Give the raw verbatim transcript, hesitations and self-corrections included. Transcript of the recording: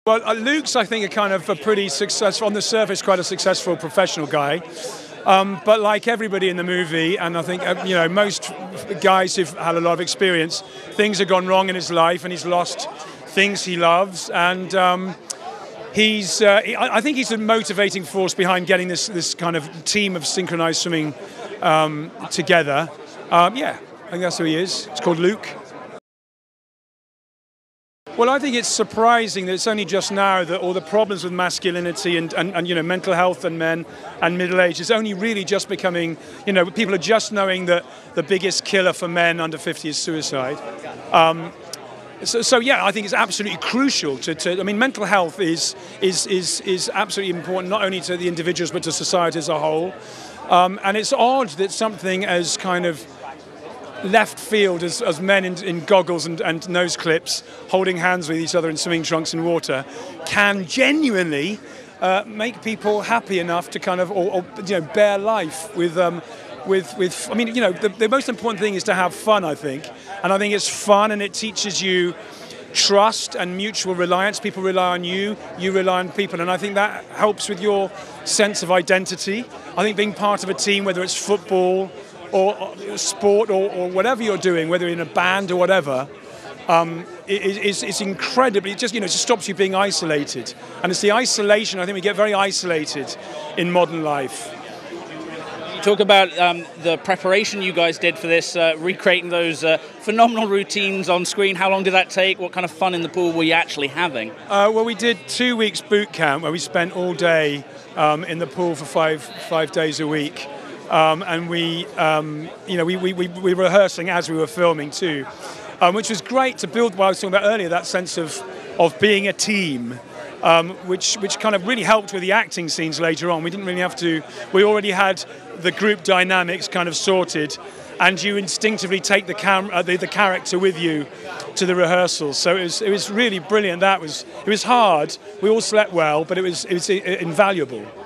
Well, uh, Luke's, I think, a kind of a pretty successful, on the surface, quite a successful professional guy. Um, but like everybody in the movie, and I think, uh, you know, most guys who've had a lot of experience, things have gone wrong in his life and he's lost things he loves. And um, he's, uh, I think he's the motivating force behind getting this, this kind of team of synchronized swimming um, together. Um, yeah, I think that's who he is. It's called Luke. Well, I think it's surprising that it's only just now that all the problems with masculinity and, and, and you know, mental health in men and middle age is only really just becoming, you know, people are just knowing that the biggest killer for men under fifty is suicide. Um, so, so, yeah, I think it's absolutely crucial to, to I mean, mental health is, is, is, is absolutely important, not only to the individuals, but to society as a whole. Um, and it's odd that something as kind of left field as, as men in, in goggles and, and nose clips holding hands with each other in swimming trunks in water can genuinely uh, make people happy enough to kind of or, or you know bear life with um, with with I mean you know the, the most important thing is to have fun, I think, and I think it's fun and it teaches you trust and mutual reliance. People rely on you, you rely on people, and I think that helps with your sense of identity. I think being part of a team, whether it's football or sport or, or whatever you're doing, whether in a band or whatever, um, is it's incredibly, it just, you know, it just stops you being isolated. And it's the isolation, I think we get very isolated in modern life. Talk about um, the preparation you guys did for this, uh, recreating those uh, phenomenal routines on screen. How long did that take? What kind of fun in the pool were you actually having? Uh, well, we did two weeks boot camp where we spent all day um, in the pool for five five days a week. Um, and we, um, you know, we, we, we were rehearsing as we were filming too, um, which was great to build, what I was talking about earlier, that sense of, of being a team, um, which, which kind of really helped with the acting scenes later on. We didn't really have to, we already had the group dynamics kind of sorted, and you instinctively take the, cam- uh, the, the character with you to the rehearsals. So it was, it was really brilliant. That was, it was hard. We all slept well, but it was, it was invaluable.